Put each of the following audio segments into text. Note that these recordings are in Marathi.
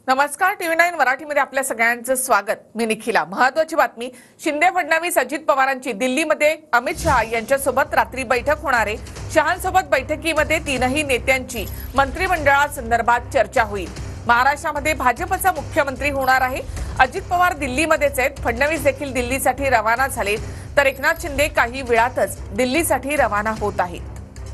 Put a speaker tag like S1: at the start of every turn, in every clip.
S1: नमस्कार, TV9 मराठीमध्ये आपल्या सगळ्यांचं स्वागत। मी निखिला। महत्त्वाची बातमी, शिंदे फडणवीस अजित पवारांची दिल्लीमध्ये अमित शहा यांच्यासोबत रात्री बैठक होणार आहे। शहांसोबत बैठकीमध्ये तीनही नेत्यांची मंत्रिमंडळासंदर्भात चर्चा होईल। महाराष्ट्रामध्ये भाजपचा मुख्यमंत्री होणार आहे। अजित पवार दिल्लीमध्येच आहेत, फडणवीस देखील दिल्लीसाठी रवाना झालेत, तर एकनाथ शिंदे काही वेळातच दिल्लीसाठी रवाना होत आहेत।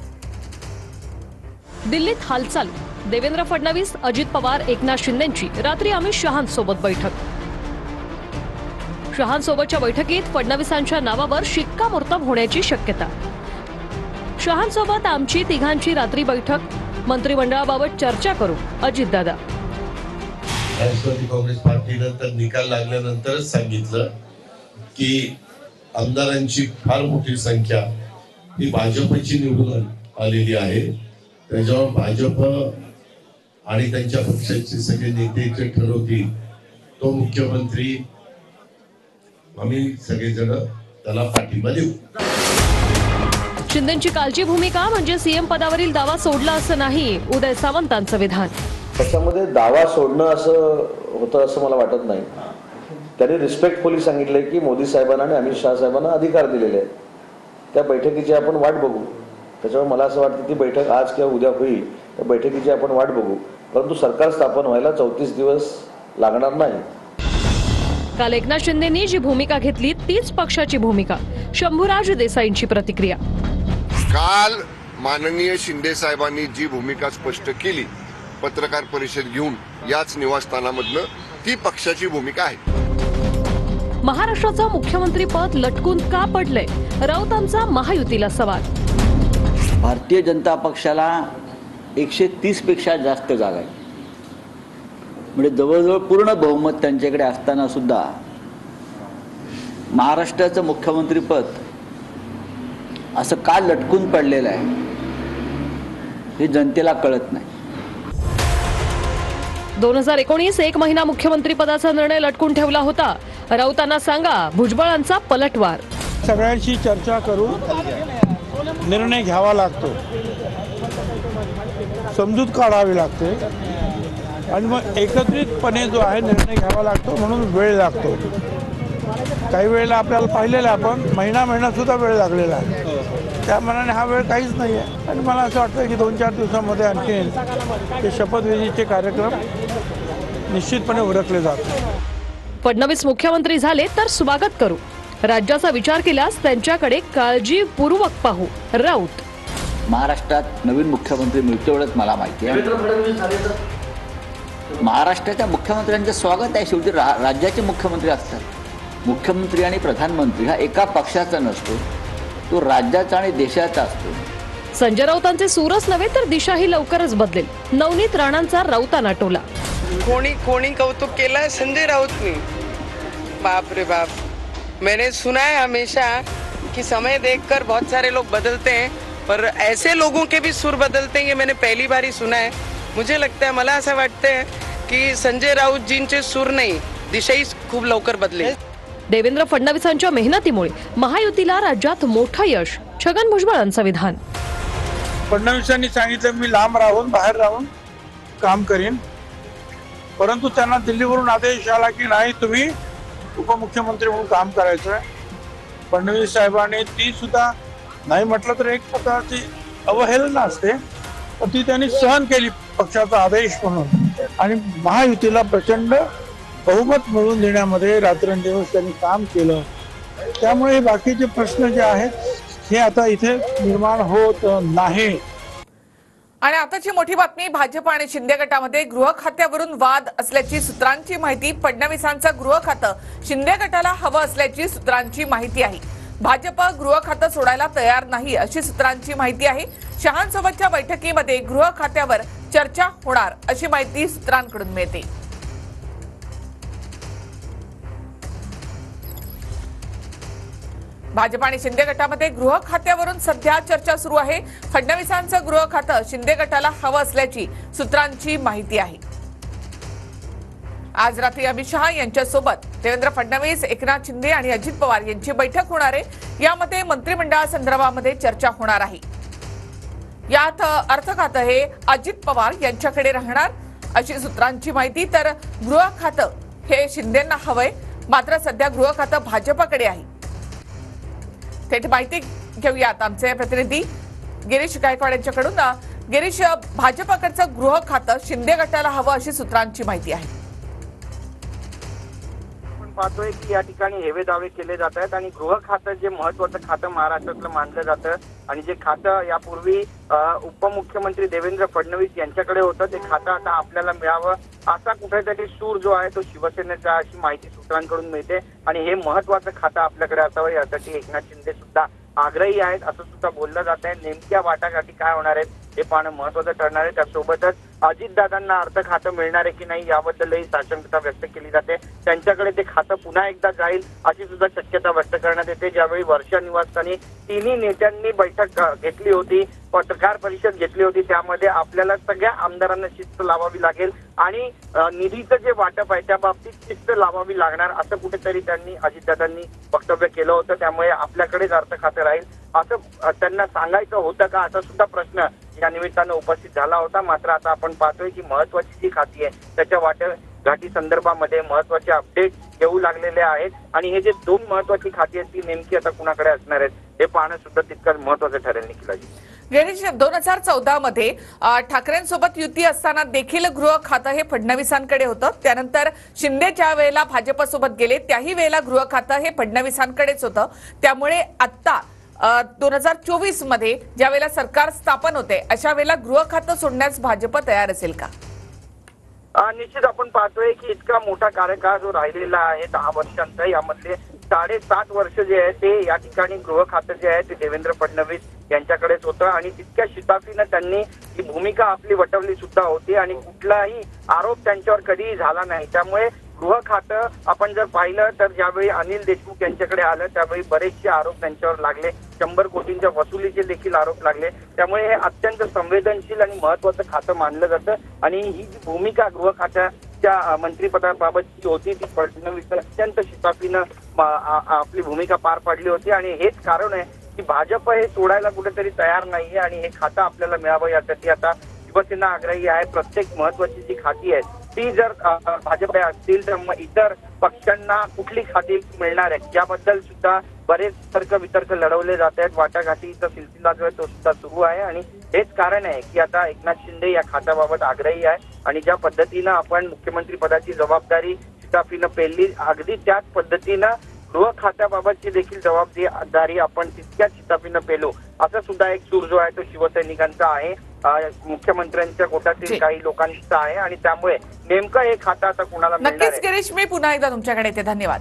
S2: दिल्लीत हालचाल, देवेंद्र फडणवीस, अजित पवार, एकनाथ शिंदेंची रात्री अमित शहांसोबत बैठक। शहांसोबतच्या बैठकीत फडणवीसांच्या नावावर शिक्कामोर्तब होण्याची शक्यता। शहांसोबत आमची तिघांची रात्री बैठक, मंत्रिमंडळाबाबत चर्चा करू, अजितदादा।
S3: राष्ट्रवादी काँग्रेस पार्टीनं तर निकाल लागल्यानंतरच सांगितलं की आमदारांची फार मोठी संख्या ही भाजपची निवडून आलेली आहे। त्याच्यावर भाजप आणि त्यांच्या पक्षाचे सगळे नेते ठरवतील तो मुख्यमंत्री, आम्ही सगळेजण त्याला पाठिंबा देऊ।
S2: शिंदेंची कालची भूमिका म्हणजे सीएम पदावरील दावा सोडला असं नाही, उदय सामंतांचं विधान।
S4: त्याच्यामध्ये दावा सोडणं असं होतं असं मला वाटत नाही। त्यांनी रिस्पेक्टफुली सांगितलंय की मोदी साहेबांना आणि अमित शहा साहेबांना अधिकार दिलेले आहेत, त्या बैठकीची आपण वाट बघू। त्याच्यामुळे मला असं वाटतं ती बैठक आज किंवा उद्या होईल, त्या बैठकीची आपण वाट बघू, परंतु सरकार स्थापन व्हायला 34 दिवस लागणार नाही।
S2: काल एकनाथ शिंदेंनी जी भूमिका घेतली तीच पक्षाची भूमिका, शंभूराज देसाईंची प्रतिक्रिया।
S5: काल माननीय शिंदे साहेबांनी जी भूमिका स्पष्ट केली पत्रकार परिषद घेऊन याच निवासस्थानामधनं, ती पक्षाची भूमिका आहे।
S2: महाराष्ट्राचं मुख्यमंत्री पद लटकून का पडलंय, राऊतांचा महायुतीला सवाल।
S6: भारतीय जनता पक्षाला 130 पेक्षा जास्त जागा आहे, म्हणजे जवळजवळ पूर्ण बहुमत त्यांच्याकडे असताना सुद्धा महाराष्ट्राचं मुख्यमंत्री पद असं का लटकून पडलेलं आहे हे जनतेला कळत नाही।
S2: 2019 एक महिना मुख्यमंत्री पदाचा निर्णय लटकून ठेवला होता। राऊतांना सांगा भुजबळांचा पलटवार।
S7: सगळ्यांशी चर्चा करून निर्णय घ्यावा लागतो, समजूत काढावी लागते आणि मग एकत्रितपणे जो आहे निर्णय घ्यावा लागतो, म्हणून वेळ लागतो। काही वेळेला आपल्याला पाहिलेलं आपण महिना सुद्धा वेळ लागलेला आहे, त्या मनाने हा वेळ काहीच नाही आहे। आणि मला असं वाटतं की 2-4 दिवसामध्ये आणखी ते शपथविधीचे कार्यक्रम निश्चितपणे उरकले जातात।
S2: फडणवीस मुख्यमंत्री झाले तर स्वागत करू, राज्याचा विचार केल्यास त्यांच्याकडे काळजीपूर्वक पाहू, राऊत।
S6: महाराष्ट्रात नवीन मुख्यमंत्री मिळतो एवढंच मला माहिती आहे। महाराष्ट्राच्या मुख्यमंत्र्यांचं स्वागत आहे, शेवटी राज्याचे मुख्यमंत्री असतात। मुख्यमंत्री आणि प्रधानमंत्री हा एका पक्षाचा नसतो, तो राज्याचा आणि देशाचा असतो।
S2: संजय राऊतांचे सूरच नव्हे तर दिशाही लवकरच बदलेल, नवनीत राणांचा राऊतांना टोला।
S8: कोणी कौतुक केलं संजय राऊतनी, बाप रे बाप। मैंने सुना है हमेशा कि समय देखकर बहुत सारे लोग बदलते हैं, पर ऐसे लोगों के भी सुर बदलते हैं ये मैंने पहली बार ही सुना है। मुझे लगता है, मला असं वाटतं की संजय राऊत जींचे सूर नाही, दिशाही खूप लवकर बदलेल।
S2: देवेंद्र फडणवीसांच्या मेहनतीमुळे महायुतीला राज्यात मोठं यश, छगन भुजबळांचं विधान।
S7: फडणवीसांनी सांगितलं मी लांब राहून बाहेर राहून काम करीन, परंतु त्यांना दिल्लीवरून आदेश आला की नाही तुम्ही उपमुख्यमंत्री म्हणून काम करायचं आहे। फडणवीस साहेबांनी ती सुद्धा नाही म्हटलं तर एक प्रकारची अवहेलना असते, पण ती त्यांनी सहन केली पक्षाचा आदेश म्हणून, आणि महायुतीला प्रचंड बहुमत मिळवून देण्यामध्ये रात्रंदिवस त्यांनी काम केलं। त्यामुळे बाकीचे प्रश्न जे आहेत हे आता इथे निर्माण होत नाही।
S1: आणि आताची मोठी बातमी, भाजप आणि शिंदे गटामध्ये गृह खात्यावरून वाद असल्याची सूत्रांची माहिती। फडणवीसांचं गृह खातं शिंदे गटाला हवं असल्याची सूत्रांची माहिती आहे। भाजप गृह खातं सोडायला तयार नाही अशी सूत्रांची माहिती आहे। शहांसोबतच्या बैठकीमध्ये गृह खात्यावर चर्चा होणार अशी माहिती सूत्रांकडून मिळते। भाजप आणि शिंदे गटामध्ये गृह खात्यावरून सध्या चर्चा सुरू आहे। फडणवीसांचं गृह खातं शिंदे गटाला हवं असल्याची सूत्रांची माहिती आहे। आज रात्री अमित शहा यांच्यासोबत देवेंद्र फडणवीस, एकनाथ शिंदे आणि अजित पवार यांची बैठक होणार आहे। यामध्ये मंत्रिमंडळासंदर्भामध्ये चर्चा होणार आहे। यात अर्थ खातं हे अजित पवार यांच्याकडे राहणार अशी सूत्रांची माहिती. तर गृह खातं हे शिंदेंना हवंय, मात्र सध्या गृह खातं भाजपकडे आहे. थेट माहिती घेऊयात आमचे प्रतिनिधी गिरीश गायकवाड यांच्याकडून. गिरीश, भाजपकडचं गृह खातं शिंदे गटाला हवं अशी सूत्रांची माहिती आहे.
S9: आपण पाहतोय की या ठिकाणी हेवे दावे केले जात आहेत आणि गृह खातं जे महत्वाचं खातं महाराष्ट्रातलं मानलं जातं आणि जे खातं यापूर्वी उपमुख्यमंत्री देवेंद्र फडणवीस यांच्याकडे होतं, ते खातं आता आपल्याला मिळावं असा कुठेतरी सूर जो आहे तो शिवसेनेचा, अशी माहिती सूत्रांकडून मिळते. आणि हे महत्वाचं खातं आपल्याकडे असावं यासाठी एकनाथ शिंदे सुद्धा आग्रही आहेत असं सुद्धा बोललं जात आहे. नेमक्या वाटाघाटी काय होणार आहेत हे पाहणं महत्वाचं ठरणार आहे. त्यासोबतच अजितदादांना अर्थ खातं मिळणार आहे की नाही याबद्दलही साशंकता व्यक्त केली जाते. त्यांच्याकडे ते खातं पुन्हा एकदा जाईल अशी सुद्धा शक्यता व्यक्त करण्यात येते. ज्यावेळी वर्षा निवासस्थानी तिन्ही नेत्यांनी बैठक घेतली होती, पत्रकार परिषद घेतली होती, त्यामध्ये आपल्याला सगळ्या आमदारांना शिस्त लावावी लागेल आणि निधीचं जे वाटप आहे त्या बाबतीत शिस्त लावावी लागणार असं कुठेतरी त्यांनी अजितदादांनी वक्तव्य केलं होतं. त्यामुळे आपल्याकडेच अर्थ खातं राहील असं त्यांना सांगायचं होतं का असा सुद्धा प्रश्न या निमित्तानं उपस्थित झाला होता. मात्र आता आपण पाहतोय की महत्वाची जी खाती आहे त्याच्या वाटाघाटी संदर्भामध्ये महत्वाचे अपडेट येऊ लागलेले आहेत आणि हे जे दोन महत्वाची खाती आहेत ती नेमकी आता कुणाकडे असणार आहेत हे पाहणं सुद्धा तितकंच महत्वाचं ठरेल. निखिलाजी,
S1: गिरीश, 2014 मध्ये ठाकरेंसोबत युती असताना देखील गृह खातं हे फडणवीसांकडे होतं. त्यानंतर शिंदे ज्या वेळेला भाजपसोबत गेले त्याही वेळेला गृह खातं हे फडणवीसांकडेच होतं. त्यामुळे आता 2024 मध्ये ज्या वेळेला सरकार स्थापन होते अशा वेळेला गृह खातं सोडण्यास भाजप तयार असेल का?
S9: निश्चित आपण पाहतोय की इतका मोठा कार्यकाळ जो राहिलेला आहे 10 वर्षांचा, यामधले 7.5 वर्ष जे आहे ते या ठिकाणी गृह खातं जे आहे ते देवेंद्र फडणवीस यांच्याकडेच होतं आणि तितक्या शिताफीनं त्यांनी ही भूमिका आपली वटवली सुद्धा होती आणि कुठलाही आरोप त्यांच्यावर कधीही झाला नाही. त्यामुळे गृह खातं आपण जर पाहिलं तर ज्यावेळी अनिल देशमुख यांच्याकडे आलं त्यावेळी बरेचसे आरोप त्यांच्यावर लागले, 100 कोटींच्या वसुलीचे देखील आरोप लागले. त्यामुळे हे अत्यंत संवेदनशील आणि महत्वाचं खातं मानलं जातं आणि ही जी भूमिका गृह खात्याच्या मंत्रिपदाबाबतची होती ती फडणवीस अत्यंत शिताफीनं आपली भूमिका पार पाडली होती आणि हेच कारण आहे की भाजप हे सोडायला कुठेतरी तयार नाहीये आणि हे खातं आपल्याला मिळावं यासाठी आता शिवसेना आग्रही आहे. प्रत्येक महत्वाची जी खाती आहेत ती जर भाजप असतील तर मग इतर पक्षांना कुठली खाती मिळणार आहेत याबद्दल सुद्धा बरेच तर्क वितर्क लढवले जात आहेत. वाटाघाटीचा सिलसिला जो आहे तो सुद्धा सुरू आहे आणि हेच कारण आहे की आता एकनाथ शिंदे या खात्याबाबत आग्रही आहे आणि ज्या पद्धतीनं आपण मुख्यमंत्री पदाची जबाबदारी शिताफीनं पेलली अगदी त्याच पद्धतीनं गृह खात्याबाबतची देखील जबाबदारी आपण तितक्याच शिताफीनं पेलो असं सुद्धा एक सूर जो आहे तो शिवसैनिकांचा आहे, मुख्यमंत्र्यांच्या कोटातील काही लोकांचा आहे आणि त्यामुळे नेमकं हे खातं आता कुणाला मिळणार आहे.
S1: नक्कीच गिरीश, मी पुन्हा एकदा तुमच्याकडे येते. धन्यवाद.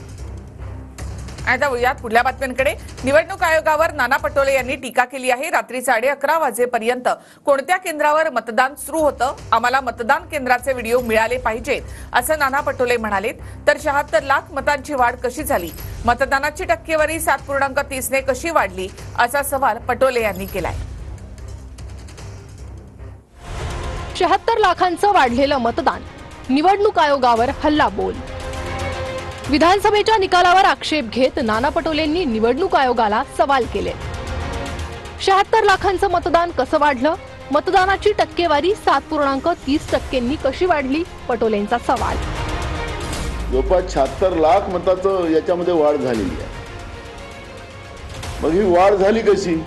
S1: आता वळूयात पुढल्या बातम्यांकडे. निवडणूक आयोगावर नाना पटोले यांनी टीका केली आहे. रात्री 11:30 वाजेपर्यंत कोणत्या केंद्रावर मतदान सुरू होतं, आम्हाला मतदान केंद्राचे व्हिडिओ मिळाले पाहिजेत असं नाना पटोले म्हणालेत. तर 76 लाख मतांची वाढ कशी झाली, मतदानाची टक्केवारी 7.30 ने कशी वाढली असा सवाल पटोले यांनी केलाय.
S2: 76 लाखांचं वाढलेलं मतदान, निवडणूक आयोगावर हल्लाबोल. विधानसभेच्या निकालावर आक्षेप घेत नाना पटोलेंनी निवडणूक आयोगाला सवाल केले. 76 लाखांचं मतदान कसं वाढलं, मतदानाची टक्केवारी 7.30% कशी वाढली, पटोलेंचा सवाल.
S10: जवळपास 76 लाख मताचं याच्यामध्ये वाढ झालेली आहे. मग ही वाढ झाली कशी?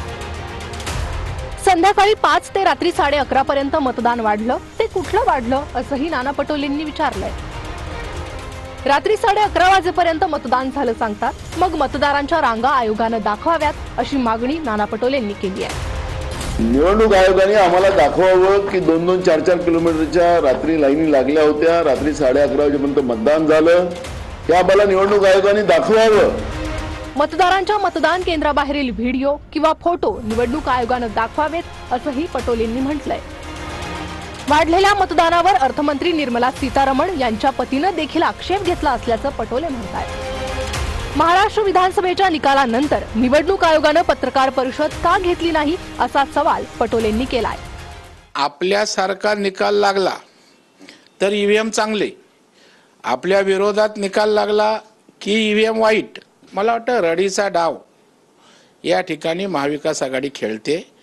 S2: संध्याकाळी 5 ते रात्री 11:30 पर्यंत मतदान वाढलं, ते कुठलं वाढलं असंही नाना पटोलेंनी विचारलंय. रात्री 11:30 वाजेपर्यंत मतदान झालं सांगतात, मग मतदारांच्या रांगा आयोगानं दाखवाव्यात अशी मागणी नाना पटोलेंनी केली आहे.
S10: निवडणूक आयोगाने आम्हाला दाखवावं की 2-2, 4-4 किलोमीटरच्या रात्री लाईनी लागल्या होत्या, रात्री 11:30 वाजेपर्यंत मतदान झालं, हे आम्हाला निवडणूक आयोगाने दाखवावं.
S2: मतदारांच्या मतदान केंद्राबाहेरील व्हिडिओ किंवा फोटो निवडणूक आयोगानं दाखवावेत असंही पटोलेंनी म्हटलंय. वाढलेल्या मतदानावर अर्थमंत्री निर्मला सीतारमण यांच्या पतीनं देखील आक्षेप घेतला असल्याचं पटोले म्हणतात. महाराष्ट्र विधानसभेच्या निकालानंतर निवडणूक आयोगानं पत्रकार परिषद का घेतली नाही असा सवाल पटोलेंनी केलाय.
S7: आपल्यासारखा निकाल लागला तर ईव्हीएम चांगले, आपल्या विरोधात निकाल लागला की ईव्हीएम वाईट. मला वाटतं रडीचा डाव या ठिकाणी महाविकास आघाडी खेळते.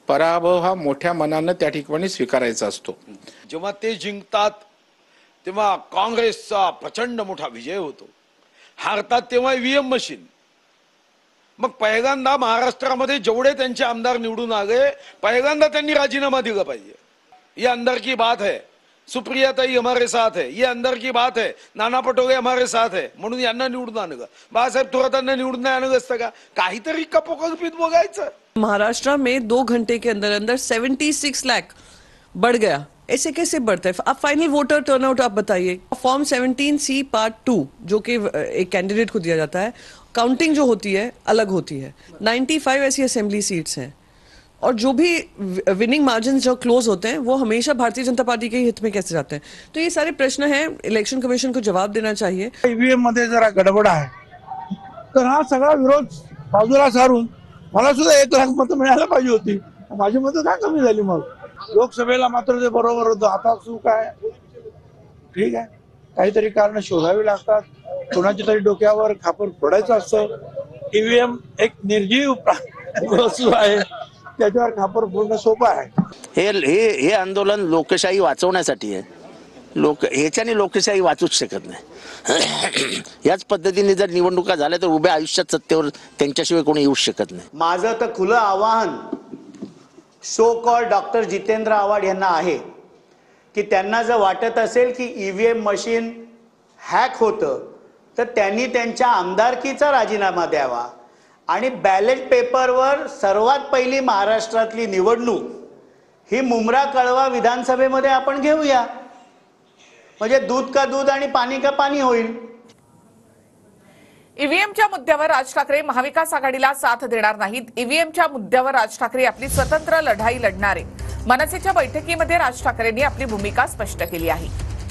S11: पराभव हा मोठ्या मनानं त्या ठिकाणी स्वीकारायचा असतो.
S7: जेव्हा ते जिंकतात तेव्हा काँग्रेसचा प्रचंड मोठा विजय होतो. हारतात तेव्हा ईव्हीएम मशीन. मग पहिल्यांदा महाराष्ट्रामध्ये जेवढे त्यांचे आमदार निवडून आले पहिल्यांदा त्यांनी राजीनामा दिला पाहिजे. ये अंदर की बात है. सुप्रियाताई हमारे साथ है. ये अंदर की बात है. नाना पटोले हमारे साथ है म्हणून यांना निवडून आणलं. बाळासाहेब थोरातांना निवडून नाही आणलं असतं का? काहीतरी कपोकल्पित बघायचं.
S8: महाराष्ट्र में 2 घंटे के अंदर अंदर 76 लाख बढ़ गया. ऐसे कैसे बढ़ता है? आप फाइनल वोटर टर्नआउट आप बताइए. फॉर्म 17C पार्ट 2 जो कि एक कैंडिडेट को दिया जाता है, काउंटिंग जो होती है अलग होती है. 95 ऐसी असेंबली सीट्स हैं और जो भी विनिंग मार्जिन जो क्लोज होते हैं वो हमेशा भारतीय जनता पार्टी के हित में कैसे जाते हैं. तो ये सारे प्रश्न हैं, इलेक्शन कमीशन को जवाब देना चाहिए.
S7: ईव्हीएम मध्ये जरा गडबड आहे तर हा सगळा विरोध बाजूला सारून मला सुद्धा 1 लाख मतं मिळायला पाहिजे होती. माझी मतं का कमी झाली? मग लोकसभेला मात्र ते बरोबर होतं. आता असू काय? ठीक आहे, काहीतरी कारण शोधावी लागतात. कोणाच्या तरी डोक्यावर खापर फोडायचं असतं. ईव्हीएम एक निर्जीव वस्तू आहे, त्याच्यावर खापर फोडणं सोपं आहे.
S12: हे आंदोलन लोकशाही वाचवण्यासाठी आहे. ह्याच्याने लोकशाही वाचूच शकत नाही. याच पद्धतीने जर निवडणुका झाल्या तर उभ्या आयुष्यात सत्तेवर त्यांच्याशिवाय कोणी येऊ शकत नाही.
S13: माझं तर खुलं आवाहन so call doctor Jitendra Awhad यांना आहे की त्यांना जर वाटत असेल की ईव्हीएम मशीन हॅक होतं तर त्यांनी त्यांच्या आमदारकीचा राजीनामा द्यावा आणि बॅलेट पेपरवर सर्वात पहिली महाराष्ट्रातली निवडणूक ही मुंब्रा कळवा विधानसभेमध्ये आपण घेऊया. म्हणजे दूध का दूध आणि पाणी का पाणी होईल.
S1: ईव्हीएमच्या मुद्द्यावर राज ठाकरे महाविकास आघाडीला साथ देणार नाहीत. ईव्हीएमच्या मुद्द्यावर राज ठाकरे आपली स्वतंत्र लढाई लढणार आहेत. मनसेच्या बैठकीमध्ये राज ठाकरेंनी आपली भूमिका स्पष्ट केली आहे.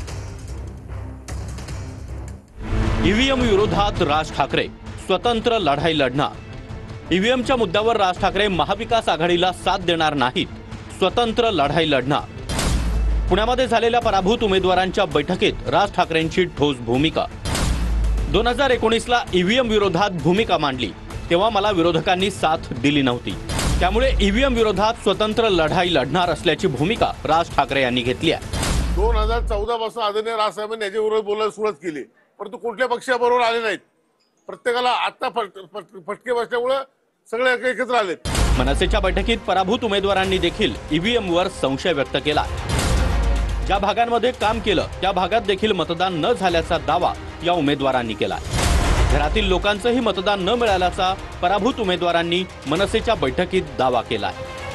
S14: ईव्हीएम विरोधात राज ठाकरे स्वतंत्र लढाई लढणार. ईव्हीएमच्या मुद्द्यावर राज ठाकरे महाविकास आघाडीला साथ देणार नाहीत, स्वतंत्र लढाई लढणार. पुण्यामध्ये झालेल्या पराभूत उमेदवारांच्या बैठकीत राज ठाकरेंची ठोस भूमिका. 2019ला ईव्हीएम विरोधात भूमिका मांडली तेव्हा मला विरोधकांनी साथ दिली नव्हती. त्यामुळे ईव्हीएम विरोधात स्वतंत्र लढाई लढणार असल्याची भूमिका राज ठाकरे यांनी घेतली आहे.
S3: 2014 पासून आदरणीय राजसाहेबांनी याच्याबरोबर बोलायला सुरुवात केली, परंतु कुठल्या पक्षाबरोबर आले नाहीत. प्रत्येकाला आता फटके बसल्यामुळे सगळे एकत्र आले.
S14: मनसेच्या बैठकीत पराभूत उमेदवारांनी देखील ईव्हीएमवर संशय व्यक्त केला. ज्या भागांमध्ये काम केलं त्या भागात देखील मतदान न झाल्याचा दावा या उमेदवारांनी केला. घरातील लोकांचंही मतदान न मिळाल्याचा पराभूत उमेदवारांनी मनसेच्या बैठकीत दावा केला.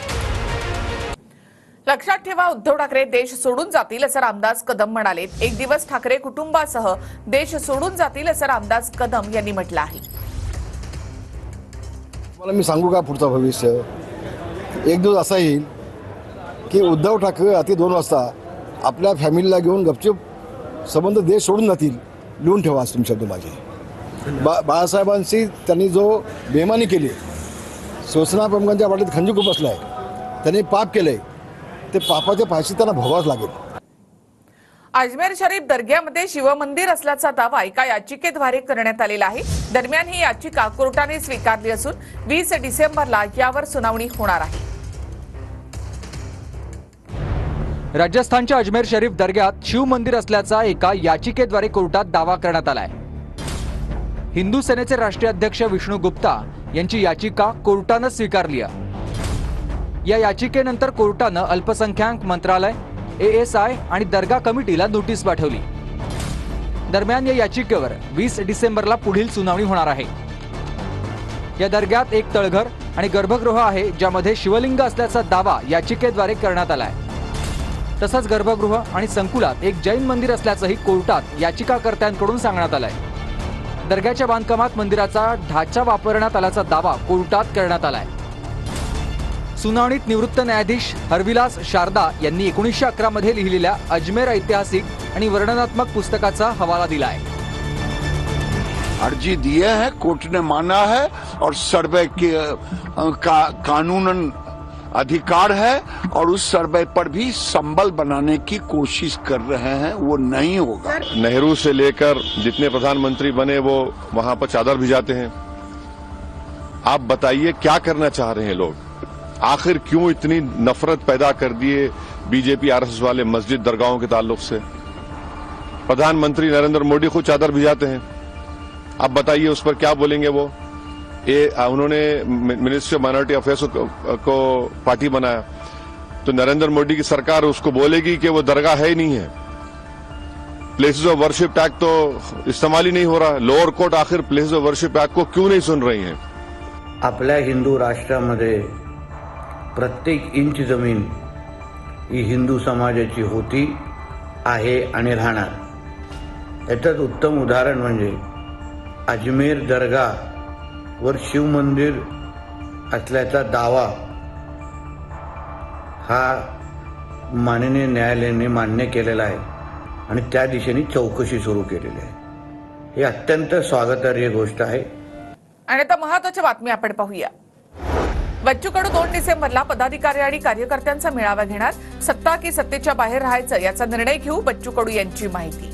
S1: लक्षात ठेवा, उद्धव ठाकरे देश सोडून जातील असं रामदास कदम म्हणाले. एक दिवस ठाकरे कुटुंबासह देश सोडून जातील असं रामदास कदम यांनी म्हटलं आहे.
S15: मला मी सांगू का पुढचं भविष्य? एक दिवस असा येईल की उद्धव ठाकरे रात्री 2 वाजता आपल्या फॅमिलीला घेऊन गपचूप संबंध देश सोडून जातील. लिहून ठेवा तुमचे शब्द माझे. बाळासाहेबांशी त्यांनी जो बेमानी केली, शिवसेना प्रमुखांच्या वाटेत खंजीर खुपसलाय, त्यांनी पाप केलंय, ते पापाच्या फाशी त्यांना भोगावंच लागेल.
S1: अजमेर शरीफ दर्ग्यामध्ये शिवमंदिर असल्याचा दावा एका याचिकेद्वारे करण्यात आलेला आहे. दरम्यान ही याचिका कोर्टाने स्वीकारली असून 20 डिसेंबरला यावर सुनावणी होणार आहे.
S16: राजस्थानच्या अजमेर शरीफ दर्ग्यात शिवमंदिर असल्याचा एका याचिकेद्वारे कोर्टात दावा करण्यात आलाय. हिंदू सेनेचे राष्ट्रीय अध्यक्ष विष्णू गुप्ता यांची याचिका कोर्टानं स्वीकारली आहे. या याचिकेनंतर कोर्टानं अल्पसंख्याक मंत्रालय, ASI आणि दर्गा कमिटीला नोटीस पाठवली. दरम्यान या याचिकेवर 20 डिसेंबरला पुढील सुनावणी होणार आहे. या दर्ग्यात एक तळघर आणि गर्भगृह आहे ज्यामध्ये शिवलिंग असल्याचा दावा याचिकेद्वारे करण्यात आलाय. तसंच गर्भगृह आणि संकुलात एक जैन मंदिर असल्याचंही कोर्टात याचिकाकर्त्यांकडून सांगण्यात आलंय. दर्ग्याच्या बांधकामात मंदिराचा ढाचा वापरण्यात आल्याचा दावा कोर्टात करण्यात आलाय. सुनावणीत निवृत्त न्यायाधीश हरविलास शारदा यांनी 1911 मध्ये लिहिलेल्या अजमेर ऐतिहासिक आणि वर्णनात्मक पुस्तकाचा हवाला दिलाय.
S17: अर्जी दिए है, कोर्ट ने माना है और सर्वे के कानूनन अधिकार है और उस सर्वे पर भी संबल बनाने की कोशिश कर रहे हैं. वो नहीं होगा.
S18: नेहरू से लेकर जितने प्रधानमंत्री बने वो वहां पर चादर भिजाते हैं. आप बताइए क्या करना चाह रहे हैं लोग? आखिर क्यों इतनी नफरत पैदा कर दिए बीजेपी आरएसएस वाले मस्जिद दरगाहों के ताल्लुक से? प्रधानमंत्री नरेंद्र मोदी खुद चादर भिजाते हैं। अब बताइए उस पर क्या बोलेंगे वो? उन्होंने मिनिस्ट्री ऑफ माइनॉरिटी अफेयर्स को पार्टी बनाया, तो नरेंद्र मोदी की सरकार उसको बोलेगी कि वो दरगाह है ही नहीं है। प्लेसेस ऑफ वर्शिप टैग तो इस्तेमाल ही नहीं हो रहा। लोअर कोर्ट आखिर प्लेसेस ऑफ वर्शिप टैग को क्यों नहीं सुन रही है?
S19: आपल्या हिंदू राष्ट्रामध्ये प्रत्येक इंच जमीन ही हिंदू समाजाची होती, आहे आणि राहणार। याचंच उत्तम उदाहरण म्हणजे अजमेर दर्गावर शिवमंदिर असल्याचा दावा हा माननीय न्यायालयाने मान्य केलेला आहे आणि त्या दिशेने चौकशी सुरू केलेली आहे। ही अत्यंत स्वागतार्ह गोष्ट आहे।
S1: आणि आता महत्त्वाची बातमी आपण पाहूया। बच्चू कडू 2 डिसेंबरला पदाधिकारी आणि कार्यकर्त्यांचा मेळावा घेणार। सत्ता की सत्तेच्या बाहेर राहायचं याचा निर्णय घेऊ, बच्चू कडू यांची माहिती।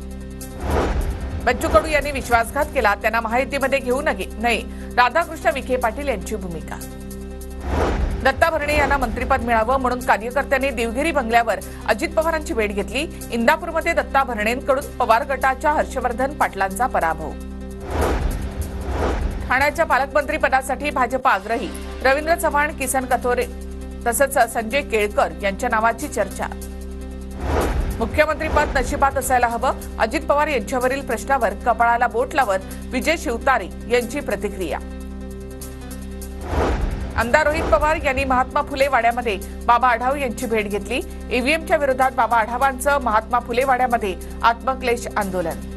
S1: बच्चू कडू यांनी विश्वासघात केला, त्यांना माहितीमध्ये घेऊ नये, राधाकृष्ण विखे पाटील यांची भूमिका। दत्ता भरणे यांना मंत्रिपद मिळावं म्हणून कार्यकर्त्यांनी देवगिरी बंगल्यावर अजित पवारांची भेट घेतली। इंदापूरमध्ये दत्ता भरणेंकडून पवार गटाच्या हर्षवर्धन पाटलांचा पराभव। ठाण्याच्या पालकमंत्री पदासाठी भाजप आग्रही, रवींद्र चव्हाण, किसन कथोरे तसंच संजय केळकर यांच्या नावाची चर्चा। मुख्यमंत्रीपद नशिबात असायला हवं, अजित पवार यांच्यावरील प्रश्नावर कपाळाला बोट लावत विजय शिवतारे यांची प्रतिक्रिया। आमदार रोहित पवार यांनी महात्मा फुले वाड्यामध्ये बाबा आढाव यांची भेट घेतली। ईव्हीएमच्या विरोधात बाबा आढावांचं महात्मा फुले वाड्यामध्ये आत्मक्लेश आंदोलन।